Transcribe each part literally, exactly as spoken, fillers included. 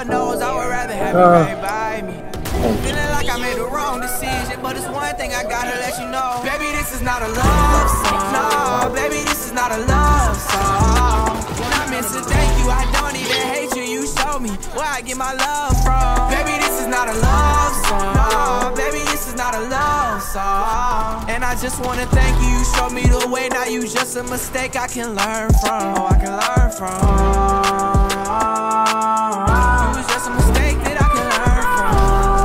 Lord knows I would rather have you right by me. Feeling like I made the wrong decision, but it's one thing I gotta let you know. Baby, this is not a love song. No, baby, this is not a love song. When I meant to thank you, I don't even hate you. You show me where I get my love from. Baby, this is not a love song. No, baby, this is not a love song. And I just wanna thank you. You showed me the way. Now you just a mistake I can learn from. Oh, I can learn from. You was just a mistake that I can learn from.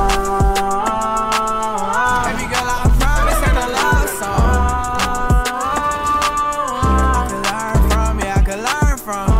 Baby girl, I promise ain't a love song. I can learn from, yeah, I can learn from.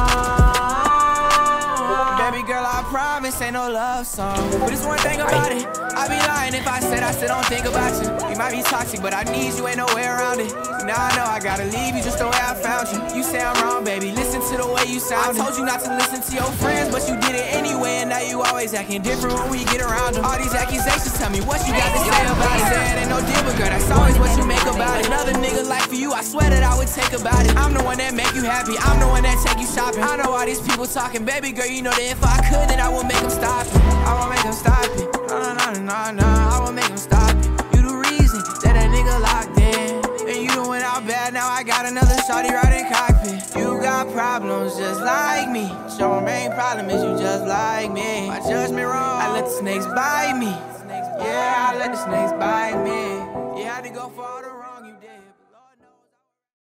Baby girl, I promise ain't no love song. But it's one thing about it, I'd be lying if I said I still don't think about you. You might be toxic, but I need you, ain't no way around it. Now I know I gotta leave you just the way I found you. You say I'm wrong, baby, listen to the way you sound. I told you not to listen to your friends, but you did it anyway. And now you always acting different when we get around them. All these accusations, tell me what you got to say about it. Say it ain't no deal, but girl, that's always what you make about it. Another nigga like for you, I swear that I would take about it. I'm the one that make you happy, I'm the one that take you shopping. I know all these people talking, baby girl, you know that if I could, then I would make them stop it. I won't make them stop it. No, no, no, no, no, I won't make them stop it. You the reason that that nigga locked in. And you done went out bad, now I got another shawty right in cockpit. You got problems just like me. Your main problem is you just like me. My judgment wrong, I let the snakes bite me. Yeah, I let the snakes bite me. You had to go for